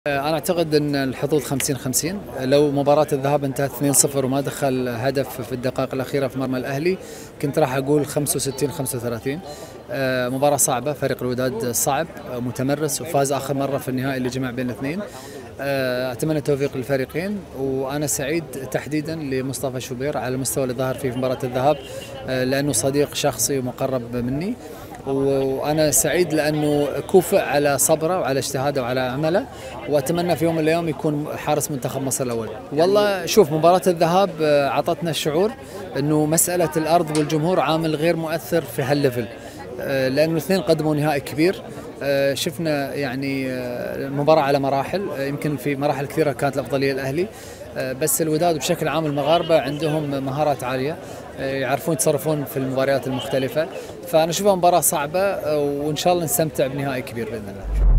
أنا أعتقد أن الحظوظ 50-50. لو مباراة الذهاب انتهت 2-0 وما دخل هدف في الدقائق الأخيرة في مرمى الأهلي كنت راح أقول 65-35. مباراة صعبة، فريق الوداد صعب متمرس وفاز آخر مرة في النهائي اللي جمع بين الاثنين. أتمنى التوفيق للفريقين، وأنا سعيد تحديدا لمصطفى شوبير على المستوى اللي ظهر فيه في مباراة الذهاب، لأنه صديق شخصي ومقرب مني، وأنا سعيد لأنه كوفئ على صبره وعلى اجتهاده وعلى عمله، وأتمنى في يوم من الأيام يكون حارس منتخب مصر الأول. والله شوف، مباراة الذهاب عطتنا الشعور أنه مسألة الأرض والجمهور عامل غير مؤثر في هالليفل، لأنه الاثنين قدموا نهائي كبير. شفنا يعني مباراة على مراحل، يمكن في مراحل كثيرة كانت الأفضلية الأهلي، بس الوداد بشكل عام المغاربة عندهم مهارات عالية، يعرفون يتصرفون في المباريات المختلفة، فأنا أشوفها مباراة صعبة وإن شاء الله نستمتع بنهائي كبير بإذن الله.